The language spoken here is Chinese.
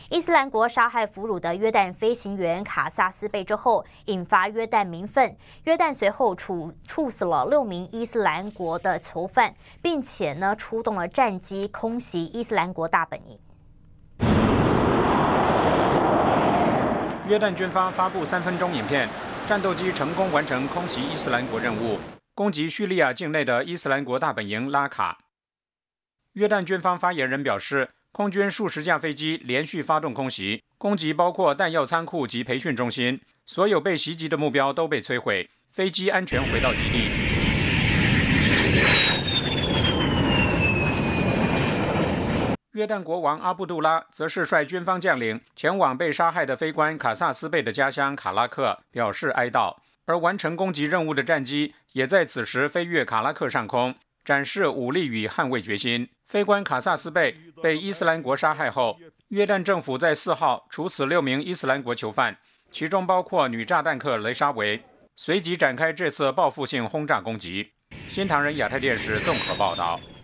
伊斯兰国杀害俘虏的约旦飞行员卡萨斯贝之后，引发约旦民愤。约旦随后处死了6名伊斯兰国的囚犯，并且出动了战机空袭伊斯兰国大本营。 约旦军方发布3分钟影片，战斗机成功完成空袭伊斯兰国任务，攻击叙利亚境内的伊斯兰国大本营拉卡。约旦军方发言人表示，空军数十架飞机连续发动空袭，攻击包括弹药仓库及培训中心，所有被袭击的目标都被摧毁，飞机安全回到基地。约旦国王阿布杜拉则是率军方将领前往被杀害的飞官卡萨斯贝的家乡卡拉克，表示哀悼。而完成攻击任务的战机也在此时飞越卡拉克上空，展示武力与捍卫决心。飞官卡萨斯贝被伊斯兰国杀害后，约旦政府在4号处死6名伊斯兰国囚犯，其中包括女炸弹客雷沙维，随即展开这次报复性轰炸攻击。新唐人亚太电视综合报道。